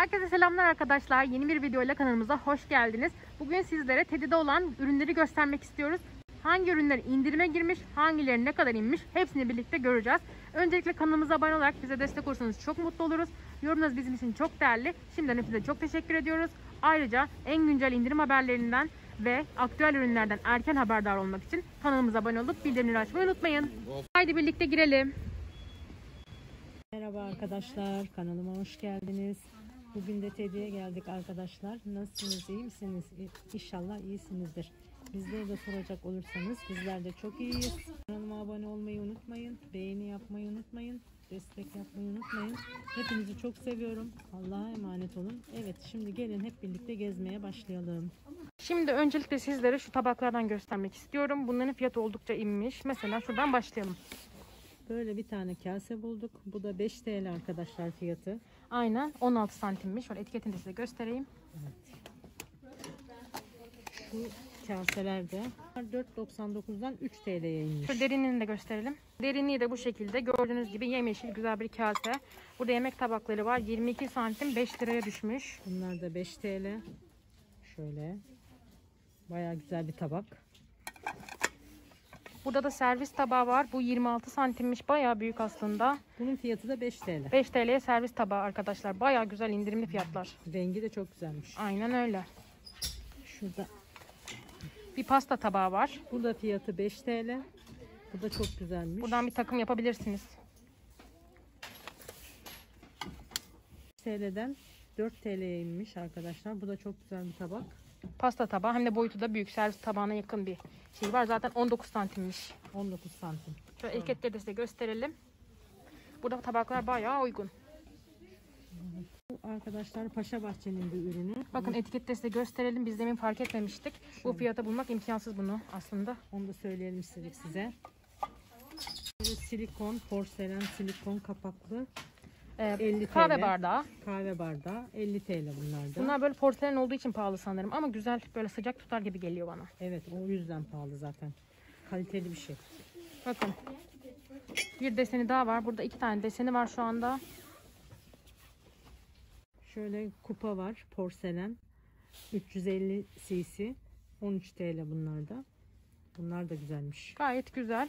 Herkese selamlar arkadaşlar. Yeni bir videoyla kanalımıza hoş geldiniz. Bugün sizlere Teddy'de olan ürünleri göstermek istiyoruz. Hangi ürünler indirime girmiş, hangileri ne kadar inmiş hepsini birlikte göreceğiz. Öncelikle kanalımıza abone olarak bize destek olursanız çok mutlu oluruz. Yorumlarınız bizim için çok değerli. Şimdiden hepinize çok teşekkür ediyoruz. Ayrıca en güncel indirim haberlerinden ve aktüel ürünlerden erken haberdar olmak için kanalımıza abone olup bildirimleri açmayı unutmayın. Haydi birlikte girelim. Merhaba arkadaşlar, kanalıma hoş geldiniz. Bugün de Teddy'ye geldik arkadaşlar. Nasılsınız, iyi misiniz? İnşallah iyisinizdir. Bizleri de soracak olursanız bizler de çok iyiyiz. Kanalıma abone olmayı unutmayın, beğeni yapmayı unutmayın, destek yapmayı unutmayın. Hepinizi çok seviyorum. Allah'a emanet olun. Evet, şimdi gelin hep birlikte gezmeye başlayalım. Şimdi öncelikle sizlere şu tabaklardan göstermek istiyorum. Bunların fiyatı oldukça inmiş. Mesela şuradan başlayalım. Böyle bir tane kase bulduk. Bu da 5 TL arkadaşlar fiyatı. Aynen 16 santimmiş. Şöyle etiketini de size göstereyim. Evet. Şu kaseler de 4.99'dan 3 TL'ye inmiş. Şu derinliğini de gösterelim. Derinliği de bu şekilde. Gördüğünüz gibi yemyeşil güzel bir kase. Burada yemek tabakları var. 22 santim 5 liraya düşmüş. Bunlar da 5 TL. Şöyle. Bayağı güzel bir tabak. Burada da servis tabağı var. Bu 26 santimmiş. Bayağı büyük aslında. Bunun fiyatı da 5 TL. 5 TL'ye servis tabağı arkadaşlar. Bayağı güzel indirimli fiyatlar. Rengi de çok güzelmiş. Aynen öyle. Şurada. Bir pasta tabağı var. Bu da fiyatı 5 TL. Bu da çok güzelmiş. Buradan bir takım yapabilirsiniz. TL'den 4 TL'ye inmiş arkadaşlar. Bu da çok güzel bir tabak. Pasta tabağı hem de boyutu da büyük. Servis tabağına yakın bir şey var. Zaten 19 santimmiş. 19 santim. Şöyle etiketleri de size gösterelim. Burada tabaklar bayağı uygun. Bu arkadaşlar Paşa Bahçe'nin bir ürünü. Bakın etikette size gösterelim. Biz demin fark etmemiştik. Bu fiyata bulmak imkansız bunu aslında. Onu da söyleyelim istedik size. Böyle silikon, porselen silikon kapaklı 50 TL. Kahve bardağı. Kahve bardağı 50 TL bunlar da. Bunlar böyle porselen olduğu için pahalı sanırım. Ama güzel, böyle sıcak tutar gibi geliyor bana. Evet, o yüzden pahalı zaten. Kaliteli bir şey. Bakın. Bir deseni daha var. Burada 2 tane deseni var şu anda. Şöyle kupa var, porselen 350 cc 13 TL bunlar da. Bunlar da güzelmiş. Gayet güzel.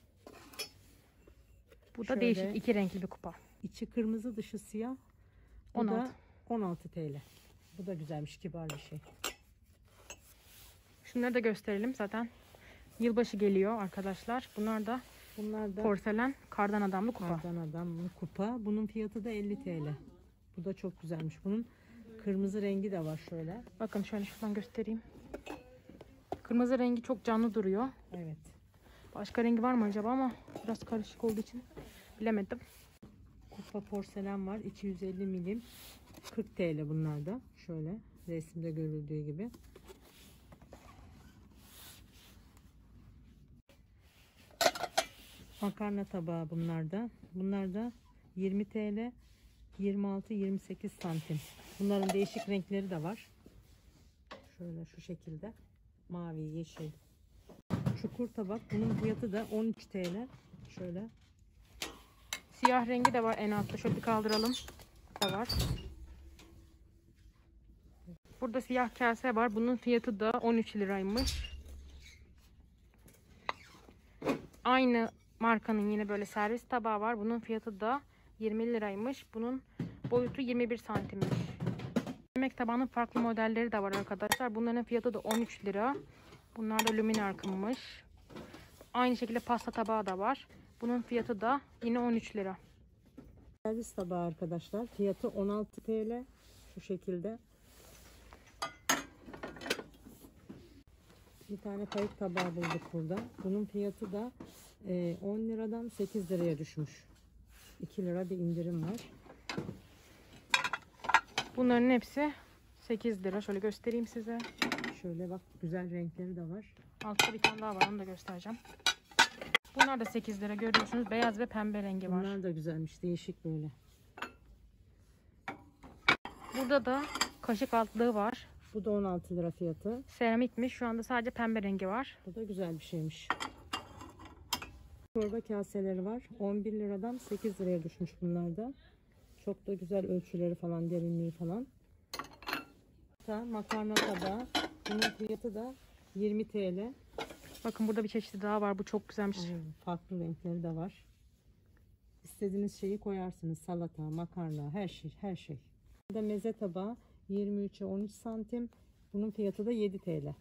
Bu da Şöyle, değişik 2 renkli bir kupa. İçi kırmızı, dışı siyah. Bu 16. da 16 TL. Bu da güzelmiş, kibar bir şey. Şunları da gösterelim zaten. Yılbaşı geliyor arkadaşlar. Bunlar da porselen kardan adamlı kupa. Kardan adamlı kupa. Bunun fiyatı da 50 TL. Bu da çok güzelmiş. Bunun kırmızı rengi de var şöyle. Bakın şöyle şuradan göstereyim. Kırmızı rengi çok canlı duruyor. Evet. Başka rengi var mı acaba ama biraz karışık olduğu için bilemedim. Kupa porselen var. 250 milim. 40 TL bunlar da. Şöyle resimde görüldüğü gibi. Makarna tabağı bunlar da. Bunlar da 20 TL. 26-28 santim. Bunların değişik renkleri de var. Şöyle şu şekilde. Mavi, yeşil. Çukur tabak. Bunun fiyatı da 13 TL. Şöyle. Siyah rengi de var en altta. Şöyle bir kaldıralım. Da var. Burada siyah kase var. Bunun fiyatı da 13 liraymış. Aynı markanın yine böyle servis tabağı var. Bunun fiyatı da 20 liraymış. Bunun boyutu 21 santimmiş. Yemek tabağının farklı modelleri de var arkadaşlar. Bunların fiyatı da 13 lira. Bunlar da Luminark'mış. Aynı şekilde pasta tabağı da var. Bunun fiyatı da yine 13 lira. Servis tabağı arkadaşlar. Fiyatı 16 TL. Şu şekilde. Bir tane kayık tabağı bulduk burada. Bunun fiyatı da 10 liradan 8 liraya düşmüş. 2 lira bir indirim var. Bunların hepsi 8 lira. Şöyle göstereyim size. Şöyle bak, güzel renkleri de var. Altta bir tane daha var. Onu da göstereceğim. Bunlar da 8 lira. Görüyorsunuz. Beyaz ve pembe rengi var. Bunlar da güzelmiş. Değişik böyle. Burada da kaşık altlığı var. Bu da 16 lira fiyatı. Seramikmiş. Şu anda sadece pembe rengi var. Bu da güzel bir şeymiş. Çorba kaseleri var. 11 liradan 8 liraya düşmüş bunlar da. Çok da güzel ölçüleri falan, derinliği falan. Makarna tabağı. Bunun fiyatı da 20 TL. Bakın burada bir çeşidi daha var. Bu çok güzelmiş. Farklı renkleri de var. İstediğiniz şeyi koyarsınız. Salata, makarna, her şey, her şey. Burada meze tabağı 23'e 13 santim. Bunun fiyatı da 7 TL.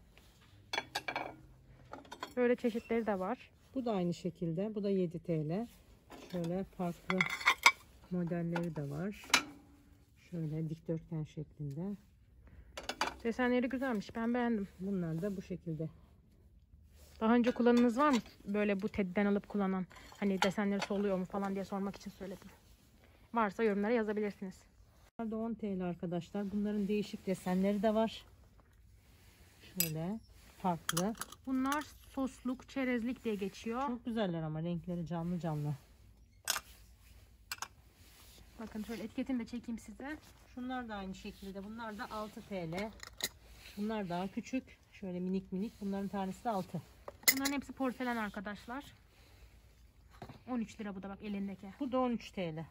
Böyle çeşitleri de var. Bu da aynı şekilde. Bu da 7 TL. Şöyle farklı modelleri de var. Şöyle dikdörtgen şeklinde. Desenleri güzelmiş. Ben beğendim. Bunlar da bu şekilde. Daha önce kullanınız var mı? Böyle bu Teddy'den alıp kullanan. Hani desenleri soluyor mu falan diye sormak için söyledim. Varsa yorumlara yazabilirsiniz. Bunlar da 10 TL arkadaşlar. Bunların değişik desenleri de var. Şöyle farklı. Bunlar sosluk, çerezlik diye geçiyor. Çok güzeller ama renkleri canlı canlı. Bakın şöyle etiketini de çekeyim size. Şunlar da aynı şekilde. Bunlar da 6 TL. Bunlar daha küçük. Şöyle minik minik. Bunların tanesi de 6. Bunların hepsi porselen arkadaşlar. 13 lira bu da bak elindeki. Bu da 13 TL.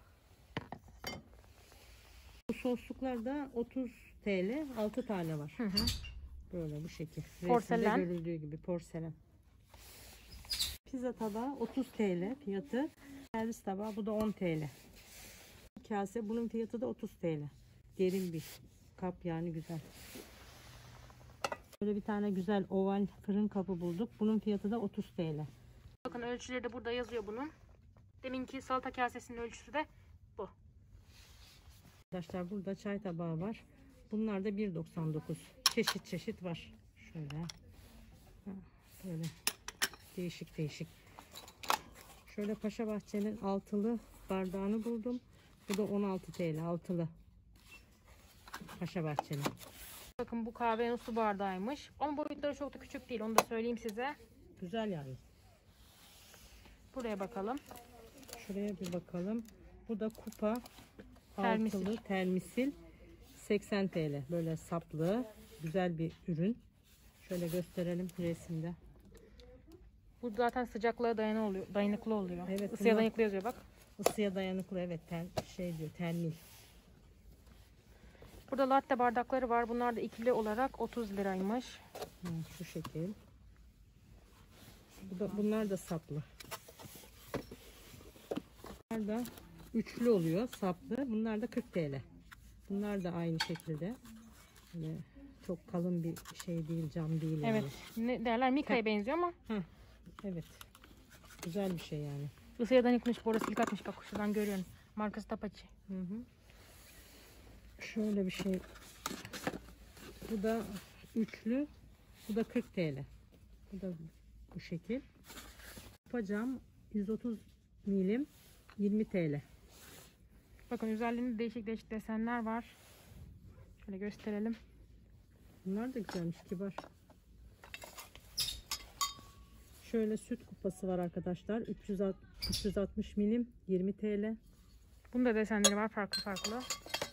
Bu sosluklar da 30 TL. 6 tane var. Hı hı. Böyle bu şekil. Porselen. Resimde görüldüğü gibi porselen. Pizza tabağı 30 TL fiyatı. Servis tabağı bu da 10 TL. Kase bunun fiyatı da 30 TL. Derin bir kap yani güzel. Böyle bir tane güzel oval fırın kabı bulduk. Bunun fiyatı da 30 TL. Bakın ölçüleri de burada yazıyor bunun. Deminki salata kasesinin ölçüsü de bu. Arkadaşlar burada çay tabağı var. Bunlar da 1,99. Çeşit çeşit var. Şöyle. Böyle değişik değişik. Şöyle Paşa Bahçe'nin altılı bardağını buldum. Bu da 16 TL altılı. Paşa Bahçe'nin. Bakın bu kahvenin su bardağıymış. Ama boyutları çok da küçük değil. Onu da söyleyeyim size. Güzel yani. Buraya bakalım. Şuraya bir bakalım. Bu da kupa Termisil. altılı termisil 80 TL. Böyle saplı güzel bir ürün. Şöyle gösterelim resimde. Bu zaten sıcaklığa dayanıklı oluyor. Evet, Isıya bunlar- dayanıklı yazıyor bak. Isıya dayanıklı evet şey diyor termil. Burada latte bardakları var. Bunlar da ikili olarak 30 liraymış. Şu şekil. Bunlar da saplı. Bunlar da üçlü oluyor saplı. Bunlar da 40 TL. Bunlar da aynı şekilde. Böyle çok kalın bir şey değil, cam değil. Evet. Ne derler? Mika'ya benziyor ama Yani. Evet. Güzel bir şey yani. ısıya dayanıklıymış. Borosilik atmış. Bak şuradan görüyorum. Markası Tapaçi. Hı hı. Şöyle bir şey. Bu da üçlü. Bu da 40 TL. Bu da bu şekil. Kupa 130 milim 20 TL. Bakın üzerlerinde değişik değişik desenler var. Şöyle gösterelim. Bunlar da güzelmiş, kibar. Şöyle süt kupası var arkadaşlar. 360 milim 20 TL. Bunun da desenleri var farklı farklı.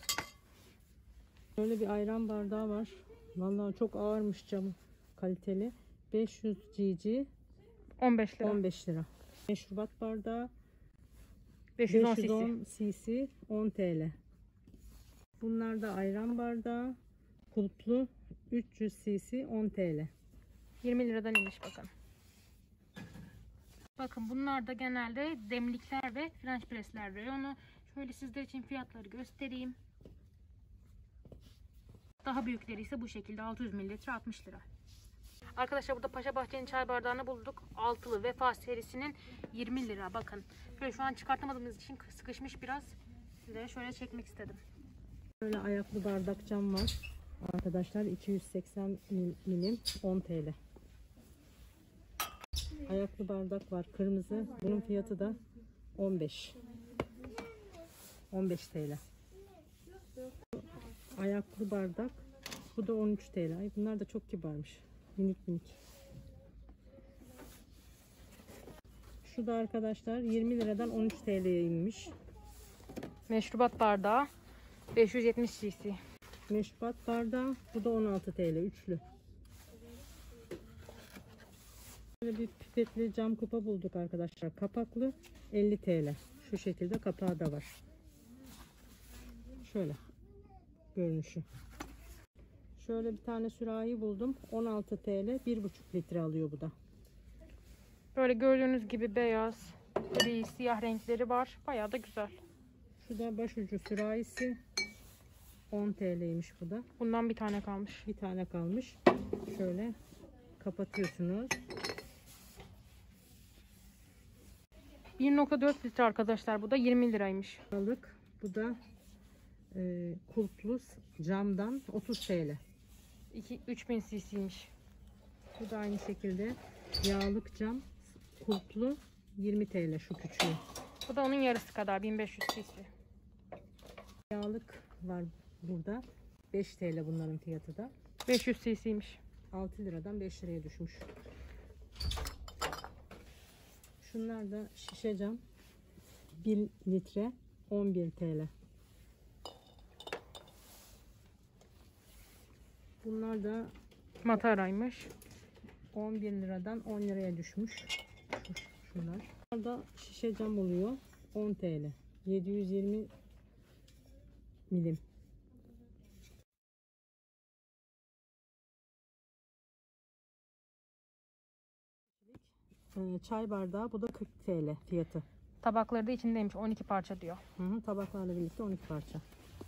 Böyle bir ayran bardağı var. Vallahi çok ağırmış camı. Kaliteli. 500 cc 15 lira. 15 lira. Meşrubat bardağı 510 cc. 510 cc 10 TL. Bunlar da ayran bardağı. Kulplu 300 cc 10 TL. 20 liradan inmiş bakın. Bakın bunlar da genelde demlikler ve French pressler reyonu. Şöyle sizler için fiyatları göstereyim. Daha büyükleri ise bu şekilde 600 mililitre 60 lira. Arkadaşlar burada Paşa Bahçe'nin çay bardağını bulduk. Altılı Vefa serisinin 20 lira. Bakın şöyle şu an çıkartamadığımız için sıkışmış biraz. Sizlere şöyle çekmek istedim. Böyle ayaklı bardak cam var. Arkadaşlar 280 milim 10 TL. Ayaklı bardak var kırmızı. Bunun fiyatı da 15 TL. Ayaklı bardak. Bu da 13 TL. Ay, bunlar da çok kibarmış. Minik minik. Şu da arkadaşlar 20 liradan 13 TL'ye inmiş. Meşrubat bardağı 570 cc. Meşrubat bardağı. Bu da 16 TL. Üçlü. Böyle bir pipetli cam kupa bulduk arkadaşlar. Kapaklı 50 TL. Şu şekilde kapağı da var. Şöyle görünüşü. Şöyle bir tane sürahi buldum. 16 TL, 1,5 litre alıyor bu da. Böyle gördüğünüz gibi beyaz, gri, siyah renkleri var. Bayağı da güzel. Şu da başucu sürahisi. 10 TL'ymiş bu da. Bundan bir tane kalmış. Bir tane kalmış. Şöyle kapatıyorsunuz. 1,4 litre arkadaşlar. Bu da 20 liraymış. Balık. Bu da kulplu camdan 30 TL. 3000 cc'ymiş. Bu da aynı şekilde yağlık cam kulplu 20 TL şu küçüğü. Bu da onun yarısı kadar 1500 cc. Yağlık var burada. 5 TL bunların fiyatı da. 500 cc'ymiş. 6 liradan 5 liraya düşmüş. Şunlar da şişe cam. 1 litre 11 TL. Bunlar da Mataraymış. 11 liradan 10 liraya düşmüş. Şunlar. Bunlar da şişe cam oluyor. 10 TL. 720 milim. Çay bardağı. Bu da 40 TL fiyatı. Tabakları da içindeymiş. 12 parça diyor. Tabaklarla birlikte 12 parça.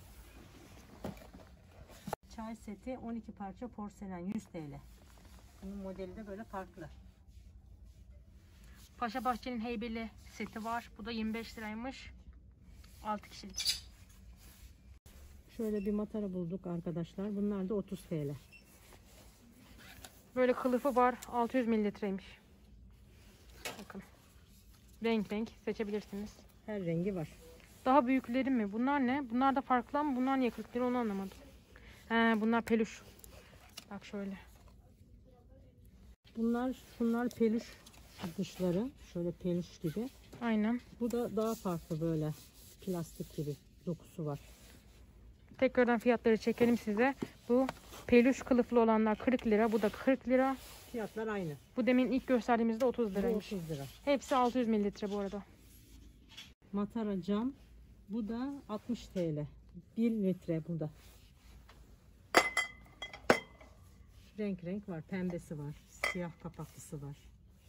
Çay seti 12 parça porselen 100 TL. Bunun modeli de böyle farklı. Paşa Bahçe'nin heybeli seti var. Bu da 25 liraymış. 6 kişilik. Şöyle bir matara bulduk arkadaşlar. Bunlar da 30 TL. Böyle kılıfı var. 600 mililitreymiş. Bakın. Renk renk seçebilirsiniz. Her rengi var. Daha büyükleri mi? Bunlar ne? Bunlar da farklı ama bunlar niye 40 lira onu anlamadım. Bunlar peluş. Bak şöyle. Bunlar peluş dışları. Şöyle peluş gibi. Aynen. Bu da daha farklı böyle plastik gibi dokusu var. Tekrardan fiyatları çekelim size. Bu peluş kılıflı olanlar 40 lira. Bu da 40 lira. Fiyatlar aynı. Bu demin ilk gösterdiğimizde 30 Bu liraymış. 30 lira. Hepsi 600 mililitre bu arada. Matara cam. Bu da 60 TL. 1 litre bu da. Renk renk var. Pembesi var. Siyah kapaklısı var.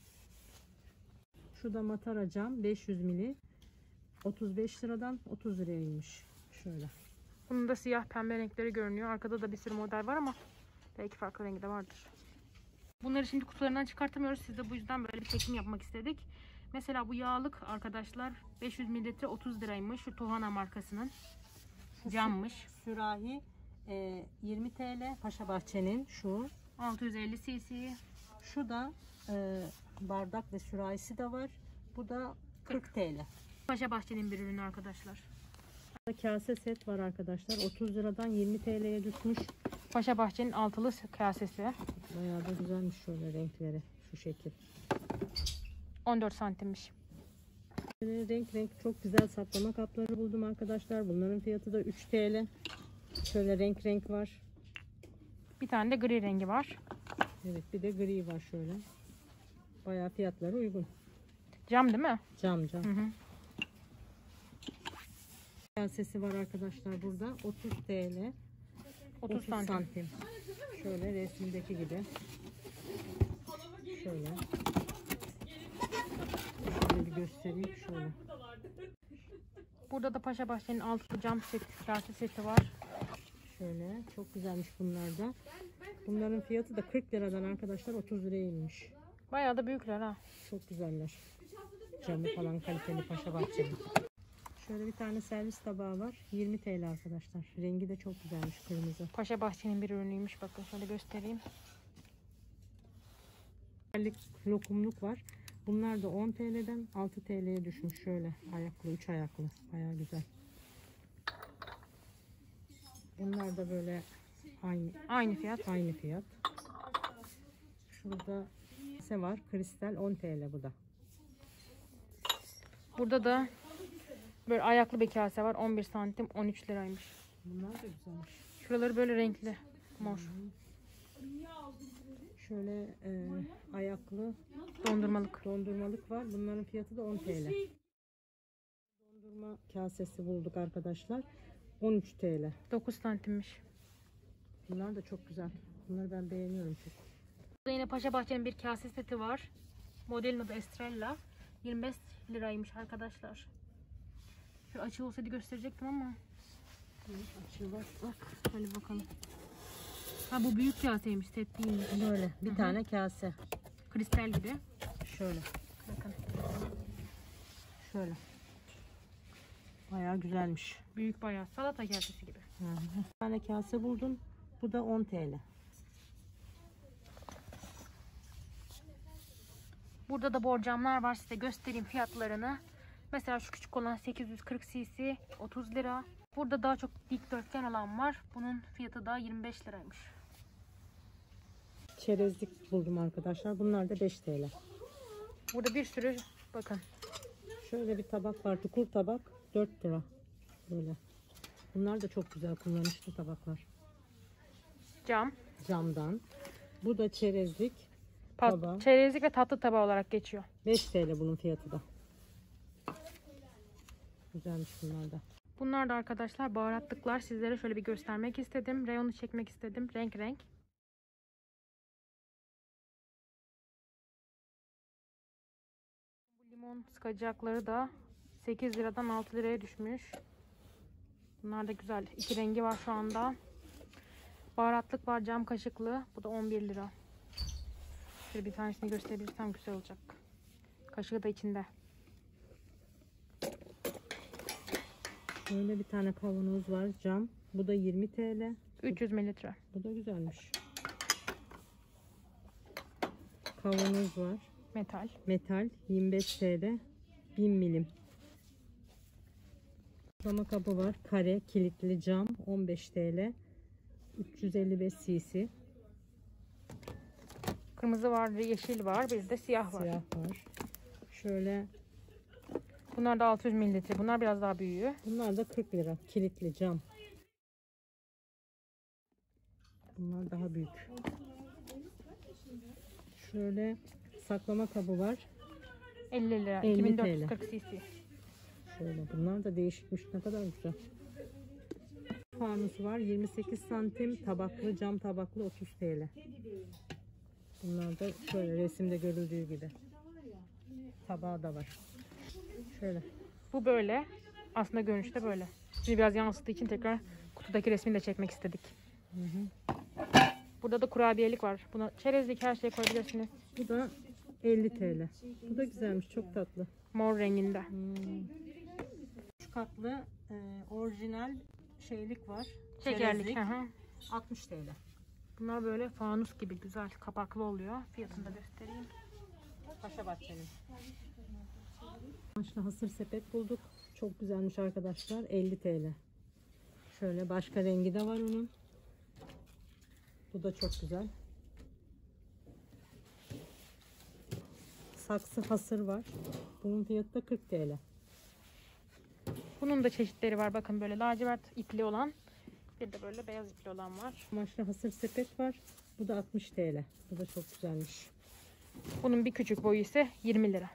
Şu da matara cam 500 mili. 35 liradan 30 liraya inmiş. Şöyle. Bunun da siyah pembe renkleri görünüyor. Arkada da bir sürü model var ama belki farklı rengi de vardır. Bunları şimdi kutularından çıkartamıyoruz. Siz de bu yüzden böyle bir çekim yapmak istedik. Mesela bu yağlık arkadaşlar 500 mililitre 30 liraymış. Şu Tohana markasının. Cammış. Sürahi 20 TL. Paşa Bahçe'nin şu. 650 cc. Şu da bardak ve sürahisi de var. Bu da 40 TL. Paşa Bahçe'nin bir ürünü arkadaşlar. Kase set var arkadaşlar. 30 liradan 20 TL'ye düşmüş. Paşa Bahçe'nin altılı kasesi. Bayağı da güzelmiş şöyle renkleri. Şu şekil. 14 santimmiş. Böyle renk renk çok güzel saklama kapları buldum arkadaşlar. Bunların fiyatı da 3 TL. Şöyle renk renk var. Bir tane de gri rengi var. Evet, bir de gri var şöyle. Bayağı fiyatları uygun. Cam değil mi? Cam cam. Hı hı. Kasesi var arkadaşlar burada. 30 TL. 30 santim. santim. Şöyle resimdeki gibi. Şöyle. Şöyle bir göstereyim şöyle. Burada da Paşa Bahçe'nin altılı cam kase seti var. Şöyle çok güzelmiş bunlar da. Bunların fiyatı da 40 liradan arkadaşlar 30 liraya inmiş. Bayağı da büyükler ha. Çok güzeller. Camı falan kaliteli Paşa Bahçeli. Şöyle bir tane servis tabağı var. 20 TL arkadaşlar. Rengi de çok güzelmiş, kırmızı. Paşa Bahçe'nin bir ürünüymüş. Bakın şöyle göstereyim. Lokumluk var. Bunlar da 10 TL'den 6 TL'ye düşmüş. Şöyle ayaklı, 3 ayaklı. Bayağı güzel. Bunlar da böyle Aynı fiyat. aynı fiyat. Şurada ise var. Kristal 10 TL bu da. Burada da böyle ayaklı bir kase var. 11 santim 13 liraymış. Bunlar da güzelmiş. Şuraları böyle renkli. Mor. Şöyle ayaklı Dondurmalık var. Bunların fiyatı da 10 TL. Dondurma kasesi bulduk arkadaşlar. 13 TL. 9 santimmiş. Bunlar da çok güzel. Bunları ben beğeniyorum çok. Burada yine Paşa Bahçe'nin bir kase seti var. Modelin adı Estrella. 25 liraymış arkadaşlar. Şöyle açık olsaydı gösterecektim ama. Açığı var. Bak hadi bakalım. Ha bu büyük kaseymiş, set değilmiş. Böyle bir tane kase. Kristal gibi. Şöyle. Bakın. Şöyle. Bayağı güzelmiş. Büyük bayağı salata kasesi gibi. Bir tane kase buldum. Bu da 10 TL. Burada da borcamlar var, size göstereyim fiyatlarını. Mesela şu küçük olan 840 cc 30 lira. Burada daha çok dikdörtgen olan var. Bunun fiyatı da 25 liraymış. Çerezlik buldum arkadaşlar. Bunlar da 5 TL. Burada bir sürü bakın. Şöyle bir tabak var. Tukur tabak 4 lira. Böyle. Bunlar da çok güzel kullanışlı tabaklar. Cam. Camdan. Bu da çerezlik tabağı. Çerezlik ve tatlı tabağı olarak geçiyor. 5 TL bunun fiyatı da. Güzelmiş bunlar da. Bunlar da arkadaşlar baharatlıklar. Sizlere şöyle bir göstermek istedim. Reyonu çekmek istedim. Renk renk. Bu limon sıkacakları da 8 liradan 6 liraya düşmüş. Bunlar da güzel. İki rengi var şu anda. Baharatlık var, cam kaşıklı. Bu da 11 lira. Şöyle bir tanesini gösterebilirsem güzel olacak. Kaşığı da içinde. Böyle bir tane kavanoz var cam. Bu da 20 TL. 300 mililitre. Bu da güzelmiş. Kavanoz var. Metal. Metal 25 TL. 1000 milim. Saklama kabı var. Kare kilitli cam 15 TL. 355 cc. Kırmızı var, yeşil var, bir de siyah var. Siyah var. Şöyle Bunlar da 600 mililitre. Bunlar biraz daha büyüğü. bunlar da 40 lira. Kilitli cam. Bunlar daha büyük. Şöyle saklama kabı var. 50 lira. 50 2440 cc. Şöyle bunlar da değişikmiş. Ne kadar güzel. Fanusu var. 28 santim tabaklı cam tabaklı 30 TL. Bunlar da şöyle resimde görüldüğü gibi. Tabağı da var. Şöyle. Bu böyle. Aslında görünüşte böyle. Şimdi biraz yansıttığı için tekrar kutudaki resmini de çekmek istedik. Burada da kurabiyelik var. Buna çerezlik her şey koyabilirsiniz. Bu da 50 TL. Bu da güzelmiş. Çok tatlı. Mor renginde. Şu katlı orijinal şeylik var. Şekerlik. Çerezlik. Hı hı. 60 TL. Bunlar böyle fanus gibi güzel kapaklı oluyor. Fiyatını da göstereyim. Paşa Bahçe'nin. Başta hasır sepet bulduk. Çok güzelmiş arkadaşlar. 50 TL. Şöyle başka rengi de var onun. Bu da çok güzel. Saksı hasır var. Bunun fiyatı da 40 TL. Bunun da çeşitleri var. Bakın böyle lacivert ipli olan. Bir de böyle beyaz ipli olan var. Kumaşlı hasır sepet var. Bu da 60 TL. Bu da çok güzelmiş. Bunun bir küçük boyu ise 20 lira.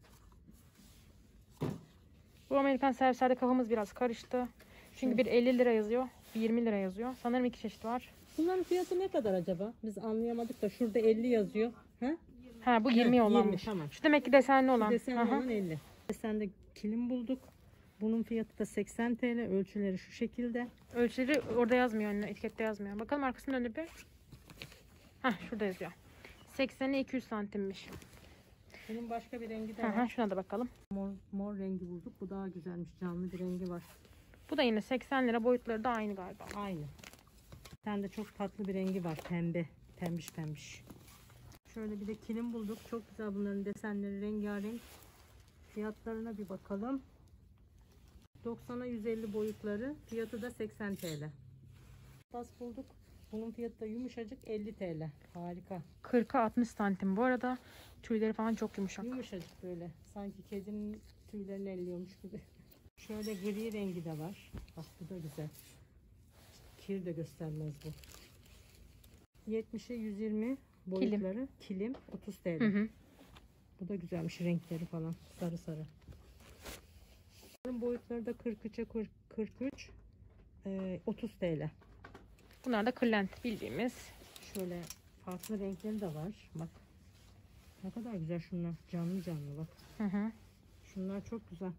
Bu Amerikan servislerde kafamız biraz karıştı. Çünkü bir 50 lira yazıyor, bir 20 lira yazıyor. Sanırım iki çeşit var. Bunların fiyatı ne kadar acaba? Biz anlayamadık da şurada 50 yazıyor. Ha? Ha bu 20 olanmış. 20, tamam. Şu demek ki desenli olan. Desenli Aha. olan 50. Desende kilim bulduk. Bunun fiyatı da 80 TL. Ölçüleri şu şekilde. Ölçüleri orada yazmıyor, önüne, etikette yazmıyor. Bakalım arkasında öyle bir. Hah şurada yazıyor. 80'e 200 santimmiş. Bunun başka bir rengi de Aha, var. şuna da bakalım. Mor rengi bulduk. Bu daha güzelmiş. Canlı bir rengi var. Bu da yine 80 lira, boyutları da aynı galiba. Aynı. Bir tane de çok tatlı bir rengi var. Pembe. Pembiş pembiş. Şöyle bir de kilim bulduk. Çok güzel bunların desenleri rengarenk. Fiyatlarına bir bakalım. 90'a 150 boyutları. Fiyatı da 80 TL. Bas bulduk. Bunun fiyatı da yumuşacık 50 TL. Harika. 40'a 60 santim. Bu arada tüyleri falan çok yumuşak. Yumuşacık böyle. Sanki kedinin tüylerini elliyormuş gibi. Şöyle gri rengi de var. Bak bu da güzel. Kir de göstermez bu. 70'e 120 boyutları. Kilim 30 TL. Hı hı. Bu da güzelmiş renkleri falan. Sarı sarı. Bunun boyutları da 43'e 43. 30 TL. Bunlar da kırlent bildiğimiz. Şöyle farklı renkleri de var. Bak. Ne kadar güzel şunlar. Canlı canlı bak. Hı hı. Şunlar çok güzel.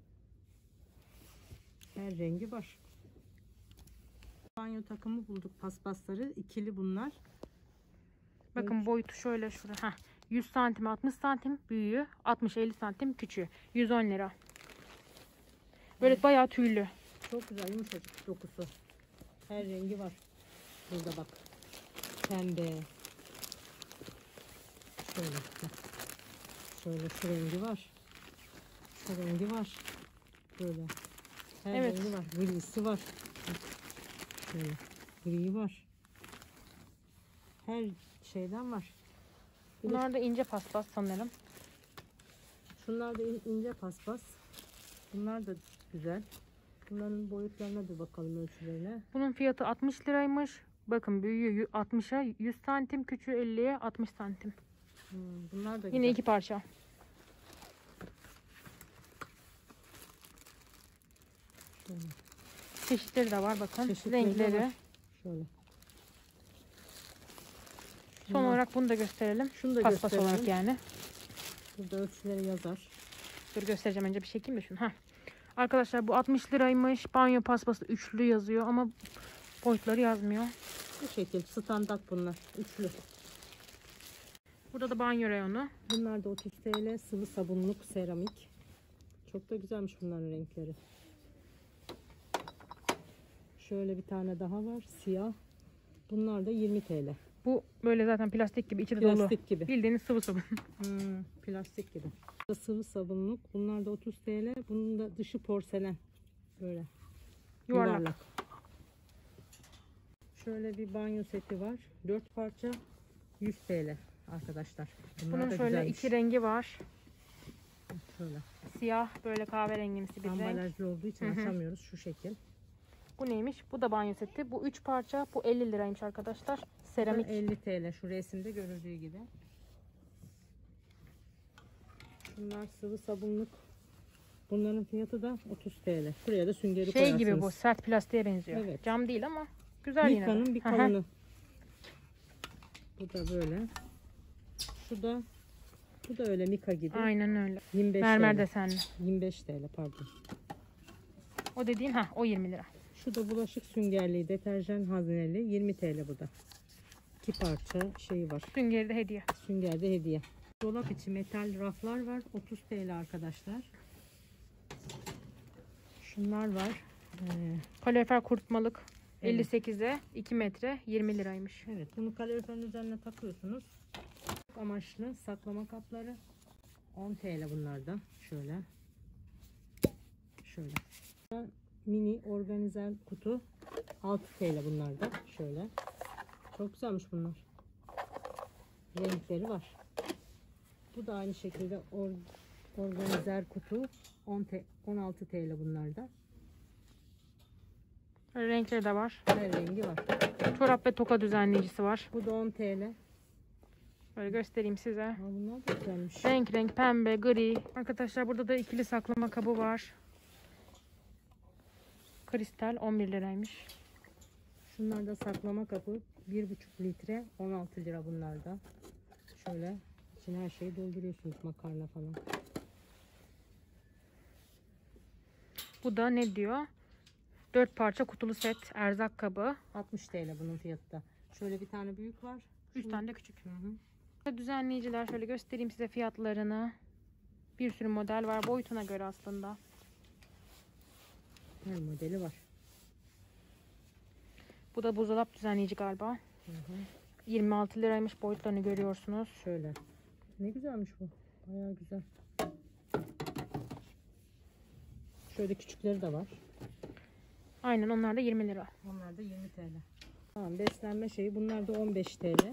Her rengi var. Banyo takımı bulduk, paspasları. İkili bunlar. Bakın boyutu şöyle şurada. Heh. 100 santim 60 santim büyüğü, 60-50 santim küçüğü. 110 lira. Böyle bayağı tüylü. Çok güzel, yumuşacık dokusu. Her rengi var. Burada bak. Pembe. Şöyle. Bak. Şöyle şu rengi var. Şu rengi var. Böyle. Her Evet. rengi var. Grisi var. Şöyle. Gri var. Her şeyden var. Bir de Bunlar da ince paspas sanırım. şunlar da ince paspas. Bunlar da güzel. Bunların boyutlarına bir bakalım, ölçülerine. Bunun fiyatı 60 liraymış. Bakın büyüğü 60'a 100 santim, küçüğü 50'ye 60 santim. Bunlar da Yine güzel. iki parça. Şöyle. Çeşitleri de var bakın. Çeşitleri de Renkleri. var. Şöyle. Son olarak bunu da gösterelim. Şunu da Paspas gösterelim. olarak yani. Burada ölçüleri yazar. Dur göstereceğim, önce bir çekeyim de şunu. Heh. Arkadaşlar bu 60 liraymış. Banyo paspası üçlü yazıyor ama boyutları yazmıyor. Bu şekil standart bunlar. Üçlü. Burada da banyo reyonu. Bunlar da 30 TL. Sıvı sabunluk seramik. Çok da güzelmiş bunların renkleri. Şöyle bir tane daha var. Siyah. Bunlar da 20 TL. Bu böyle zaten plastik gibi, içi de dolu. Plastik gibi. Bildiğiniz sıvı sabun. Plastik gibi. Bu da sıvı sabunluk. Bunlar da 30 TL. Bunun da dışı porselen. Böyle. Yuvarlak. Şöyle bir banyo seti var. 4 parça 100 TL arkadaşlar. Bunlar Bunun da şöyle güzelmiş. iki rengi var. Şöyle. Siyah böyle kahverengimsi bir renk. Ambalajlı olduğu için açamıyoruz şu şekil. Bu neymiş? Bu da banyo seti. Bu 3 parça. Bu 50 liraymış arkadaşlar. Seramik. 50 TL şu resimde görüldüğü gibi. Bunlar sıvı sabunluk. Bunların fiyatı da 30 TL. Buraya da süngeri Şey koyarsınız. gibi bu, sert plastiğe benziyor. Evet. Cam değil ama güzel yine de. Mika'nın bir Hı hı. kalını. Bu da böyle. Bu da öyle Mika gibi. Aynen öyle. 25 Mermer TL. desenli. 25 TL pardon. O dediğim o 20 lira. Şu da bulaşık süngerliği, deterjan hazneli 20 TL bu da. 2 parça şeyi var. Süngeri de hediye. Süngerde hediye. Dolap içi metal raflar var. 30 TL arkadaşlar. Şunlar var. Kalorifer kurutmalık. Evet. 58'e 2 metre 20 liraymış. Evet, bunu kaloriferin üzerine takıyorsunuz. Amaçlı saklama kapları 10 TL bunlar da. Şöyle. Şöyle. Mini organizer kutu 6 TL bunlar da. Şöyle. Çok güzelmiş bunlar. Renkleri var. Bu da aynı şekilde organizer kutu 16 TL bunlar da. Renkleri de var. Her rengi var. Çorap ve toka düzenleyicisi var. Bu da 10 TL. Böyle göstereyim size. Aa, bunlar da güzelmiş. Renk renk pembe, gri. Arkadaşlar burada da ikili saklama kabı var. Kristal 11 liraymış. Şunlar da saklama kabı 1,5 litre 16 lira bunlar da. Şöyle içine her şeyi dolduruyorsunuz, makarna falan. Bu da ne diyor? 4 parça kutulu set erzak kabı. 60 TL bunun fiyatı da. Şöyle bir tane büyük var. 3 tane de küçük. Düzenleyiciler, şöyle göstereyim size fiyatlarını. Bir sürü model var boyutuna göre aslında. Her modeli var. Bu da buzdolap düzenleyici galiba. 26 liraymış, boyutlarını görüyorsunuz. Şöyle. Ne güzelmiş bu. Bayağı güzel. Şöyle küçükleri de var. Aynen, onlar da 20 lira. Onlar da 20 TL. Tamam, beslenme şeyi. Bunlar da 15 TL.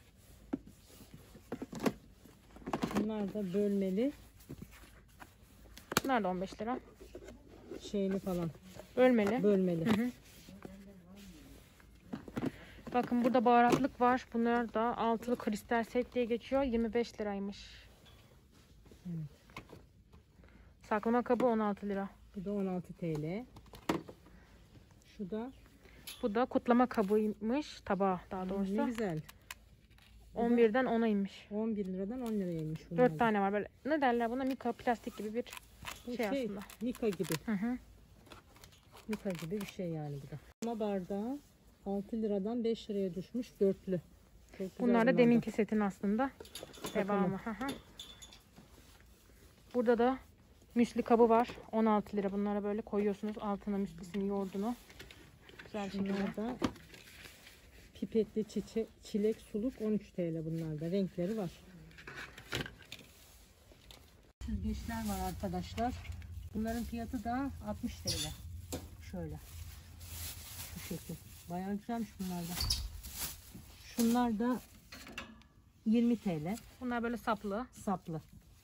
Bunlar da bölmeli. Bunlar da 15 lira. Şeyli falan. Bölmeli. Bölmeli. Bakın burada baharatlık var. Bunlar da altılı kristal set diye geçiyor. 25 liraymış. Saklama kabı 16 lira. Bu da 16 TL. Bu da kutlama kabıymış. Tabağı daha doğrusu. Ne güzel. 11'den 10'a inmiş. 11 liradan 10 liraya inmiş. 4 tane var böyle. Ne derler buna? Mika plastik gibi bir şey aslında. Mika gibi. Hı hı. Mika gibi bir şey yani bu da. Ama bardağı 6 liradan 5 liraya düşmüş, dörtlü. Çok güzel Bunlar da deminki setin aslında devamı. Hı hı. Burada da müsli kabı var. 16 lira. Bunlara böyle koyuyorsunuz. Altına müslisini, yoğurdunu. Güzel şekilde. Bunlar da pipetli çilek suluk 13 TL bunlar da. Renkleri var. Süzgeçler var arkadaşlar. Bunların fiyatı da 60 TL. Şöyle. Şu şekil. Bayağı güzelmiş bunlar da. Şunlar da 20 TL. Bunlar böyle saplı. Saplı.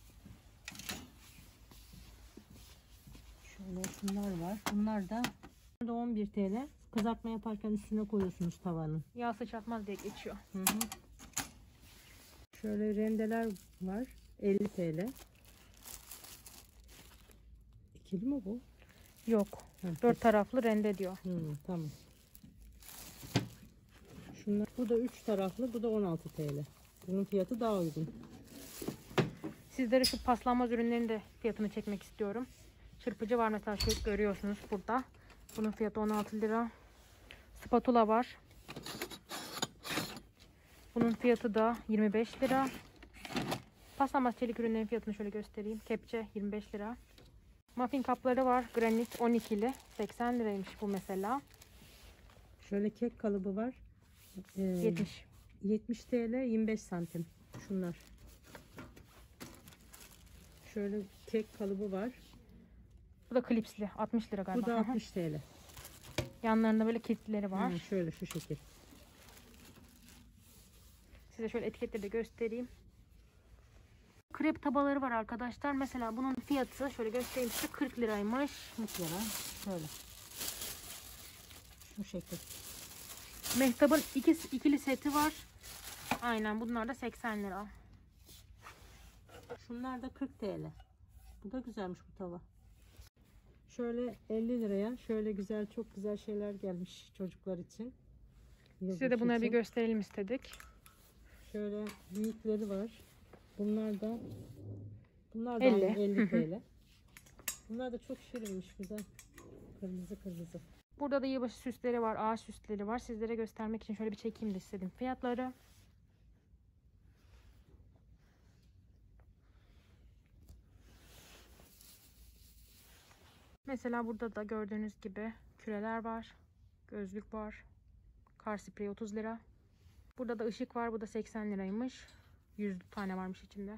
Şöyle şunlar var. Bunlar da 11 TL. Kızartma yaparken üstüne koyuyorsunuz tavanın. Yağ sıçratmaz diye geçiyor. Hı hı. Şöyle rendeler var. 50 TL. İkili mi bu? Yok. 4 taraflı rende diyor. Tamam. Şunlar, bu da 3 taraflı. Bu da 16 TL. Bunun fiyatı daha uygun. Sizlere şu paslanmaz ürünlerin de fiyatını çekmek istiyorum. Çırpıcı var mesela, şu görüyorsunuz burada. Bunun fiyatı 16 lira. Spatula var. Bunun fiyatı da 25 lira. Paslanmaz çelik ürünlerin fiyatını şöyle göstereyim. Kepçe 25 lira. Muffin kapları var. Granit 12'li. 80 liraymış bu mesela. Şöyle kek kalıbı var. 70. 70 TL 25 santim. Şunlar. Şöyle kek kalıbı var. Bu da klipsli. 60 lira galiba. Bu da 60 TL. Yanlarında böyle kilitleri var. Şöyle şu şekil. Size şöyle etiketleri de göstereyim. Krep tabaları var arkadaşlar. Mesela bunun fiyatı şöyle göstereyim size, 40 liraymış. 40 lira. Şöyle. Şu şekil. Mehtap'ın ikili seti var. Aynen, bunlar da 80 lira. Şunlar da 40 TL. Bu da güzelmiş bu tava. Şöyle 50 liraya şöyle güzel, çok güzel şeyler gelmiş çocuklar için. Size de bunları bir gösterelim istedik. Şöyle büyükleri var. Bunlar da 50. 50 TL. Bunlar da çok şirinmiş, güzel. Kırmızı kırmızı. Burada da yılbaşı süsleri var, ağaç süsleri var. Sizlere göstermek için şöyle bir çekeyim de istedim fiyatları. Mesela burada da gördüğünüz gibi küreler var. Gözlük var. Kar spreyi 30 lira. Burada da ışık var. Bu da 80 liraymış. 100 tane varmış içinde.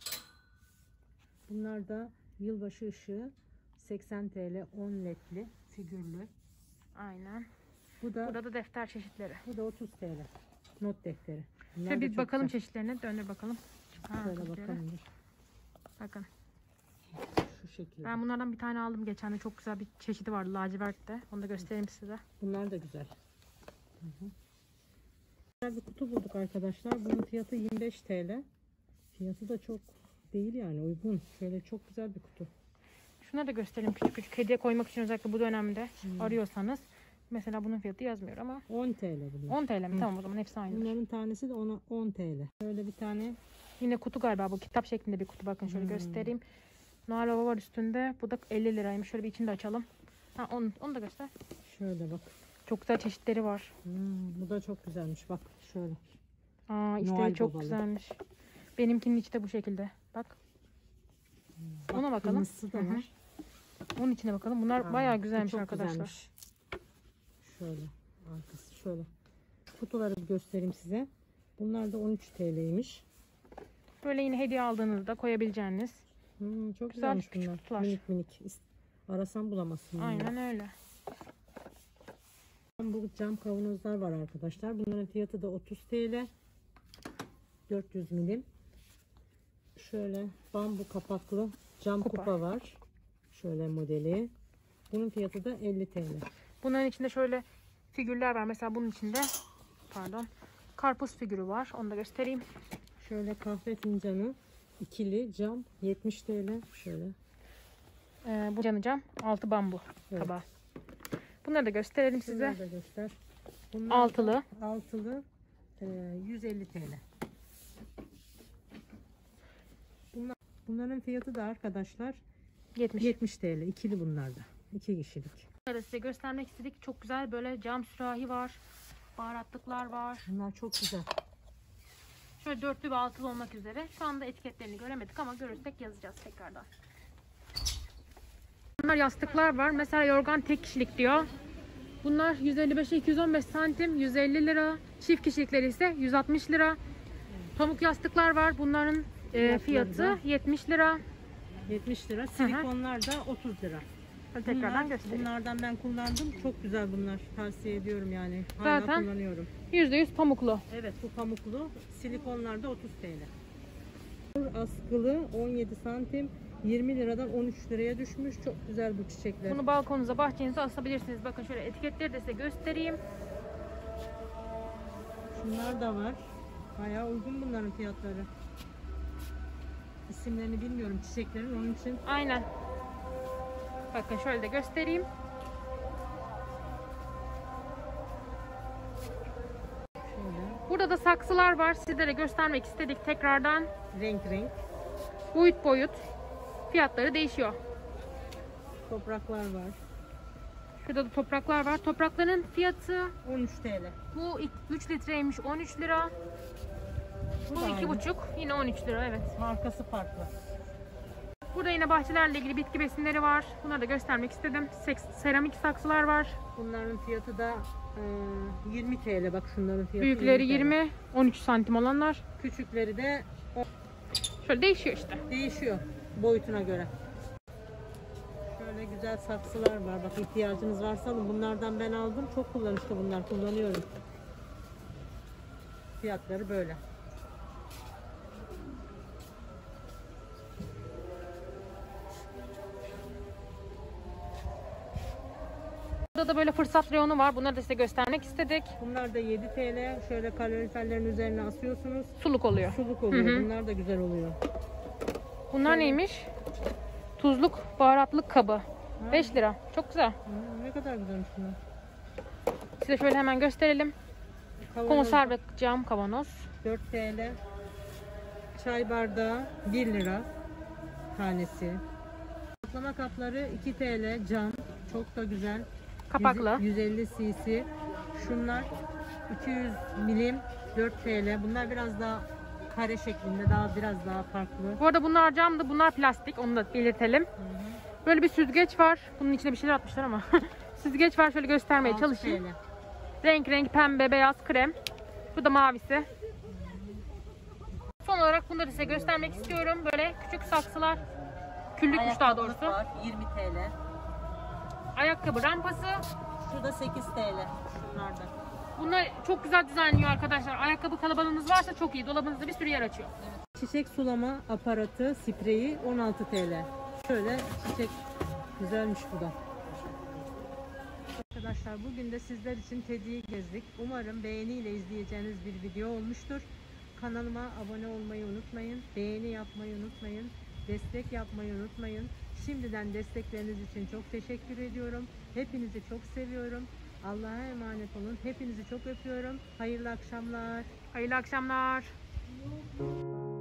Bunlar da yılbaşı ışığı 80 TL 10 ledli figürlü. Aynen. Burada da defter çeşitleri. Bu da 30 TL. Not defteri. Bunlar Şöyle da bir çok bakalım güzel. çeşitlerine. Döndür bakalım. Şöyle bakalım. Bakın. Şu şekilde. Ben bunlardan bir tane aldım geçen de. Çok güzel bir çeşidi vardı lacivertte. Onu da göstereyim size. Bunlar da güzel. Güzel bir kutu bulduk arkadaşlar. Bunun fiyatı 25 TL. Fiyatı da çok değil yani, uygun. Şöyle çok güzel bir kutu. Şunları da göstereyim küçük küçük. Hediye koymak için özellikle bu dönemde arıyorsanız. Mesela bunun fiyatı yazmıyor ama. 10 TL bunlar. 10 TL mi? Tamam, o zaman hepsi aynı. Bunların tanesi de 10 TL. Şöyle bir tane. Yine kutu galiba bu. Kitap şeklinde bir kutu. Bakın şöyle göstereyim. Noel Baba var üstünde. Bu da 50 liraymış. Şöyle bir içini de açalım. Ha, onu da göster. Şöyle bak. Çok güzel çeşitleri var. Bu da çok güzelmiş. Bak şöyle. İşte Noel çok babalı. güzelmiş. Benimkinin içi de bu şekilde. Bak. Bak, Ona bakalım. kırmızısı da Hı hı. var. Onun içine bakalım. Bunlar bayağı bu güzelmiş çok arkadaşlar. güzelmiş. Şöyle. Arkası şöyle. Kutuları bir göstereyim size. Bunlar da 13 TL'ymiş. Böyle yine hediye aldığınızda koyabileceğiniz. Çok Güzel güzelmiş küçük bunlar. kutular. Minik minik. Arasam bulamazsın. Aynen öyle. Bu cam kavanozlar var arkadaşlar. Bunların fiyatı da 30 TL. 400 milim. Şöyle bambu kapaklı cam kupa var. Şöyle modeli. Bunun fiyatı da 50 TL. Bunların içinde şöyle figürler var. Mesela bunun içinde karpuz figürü var. Onu da göstereyim. Şöyle kahve fincanı ikili cam 70 TL. Şöyle. Bu canı cam. Altı bambu Evet. tabağı. Bunları da gösterelim size. Bunları da göster. Bunlar Altılı. Altılı 150 TL. Bunların fiyatı da arkadaşlar 70. 70 TL. İkili bunlar da. 2 kişilik. Bunları size göstermek istedik. Çok güzel böyle cam sürahi var. Baharatlıklar var. Bunlar çok güzel. Şöyle dörtlü ve altılı olmak üzere. Şu anda etiketlerini göremedik ama görürsek yazacağız tekrardan. Bunlar yastıklar var. Mesela yorgan tek kişilik diyor. Bunlar 155'e 215 santim, 150 lira. Çift kişilikleri ise 160 lira. Pamuk yastıklar var. Bunların fiyatı 70 lira. 70 lira. Silikonlar da 30 lira. Hadi tekrardan göstereyim. Bunlardan ben kullandım. Çok güzel bunlar. Tavsiye ediyorum yani. Hala Zaten kullanıyorum. %100 pamuklu. Evet, bu pamuklu. Silikonlar da 30 TL. Askılı 17 santim 20 liradan 13 liraya düşmüş. Çok güzel bu çiçekler. Bunu balkonunuza, bahçenize asabilirsiniz. Bakın şöyle etiketleri de size göstereyim. Şunlar da var. Bayağı uygun bunların fiyatları. İsimlerini bilmiyorum çiçeklerin, onun için. Aynen. Bakın şöyle de göstereyim. Şöyle Burada da saksılar var. Sizlere göstermek istedik tekrardan. renk renk Boyut boyut. Fiyatları değişiyor. topraklar var. Şurada da topraklar var. Toprakların fiyatı 13 TL. bu 3 litreymiş 13 lira. Bu da aynı. 2,5 yine 13 lira evet. Markası farklı. Burada yine bahçelerle ilgili bitki besinleri var. Bunları da göstermek istedim. Seramik saksılar var. Bunların fiyatı da 20 TL. Bak şunların fiyatı. Büyükleri 20 TL. 20, 13 santim olanlar. Küçükleri de Şöyle değişiyor işte. değişiyor boyutuna göre. Şöyle güzel saksılar var. Bak ihtiyacınız varsa alın. Bunlardan ben aldım. Çok kullanışlı bunlar. Kullanıyorum. Fiyatları böyle. Burada da böyle fırsat reyonu var. Bunları da size göstermek istedik. Bunlar da 7 TL. Şöyle kaloriferlerin üzerine asıyorsunuz. Suluk oluyor. Suluk oluyor. Hı hı. Bunlar da güzel oluyor. Bunlar neymiş? Tuzluk baharatlık kabı. 5 lira. Çok güzel. Ne kadar güzelmiş bunlar. Size şöyle hemen gösterelim. Kavanoz Konserve cam kavanoz. 4 TL. Çay bardağı 1 lira tanesi. Saklama kapları 2 TL cam. Çok da güzel. Kapaklı. 150 cc. Şunlar 200 milim 4 TL. Bunlar biraz daha kare şeklinde, biraz daha farklı. Bu arada bunlar camdı, bunlar plastik. Onu da belirtelim. Böyle bir süzgeç var. Bunun içine bir şeyler atmışlar ama. Süzgeç var. Şöyle göstermeye 6 çalışayım. TL. Renk renk pembe, beyaz, krem. Bu da mavisi. Son olarak bunları size göstermek istiyorum. Böyle küçük saksılar. Küllükmüş daha doğrusu. Var 20 TL. Ayakkabı rampası. Şurada 8 TL. Şunlarda. Bunlar çok güzel düzenliyor arkadaşlar. Ayakkabı kalabalığınız varsa çok iyi. Dolabınızda bir sürü yer açıyor. Çiçek sulama aparatı, spreyi 16 TL. Şöyle çiçek güzelmiş bu da. Arkadaşlar bugün de sizler için Teddy'yi gezdik. Umarım beğeniyle izleyeceğiniz bir video olmuştur. Kanalıma abone olmayı unutmayın. Beğeni yapmayı unutmayın. Destek yapmayı unutmayın. Şimdiden destekleriniz için çok teşekkür ediyorum. Hepinizi çok seviyorum. Allah'a emanet olun. Hepinizi çok öpüyorum. Hayırlı akşamlar. Hayırlı akşamlar.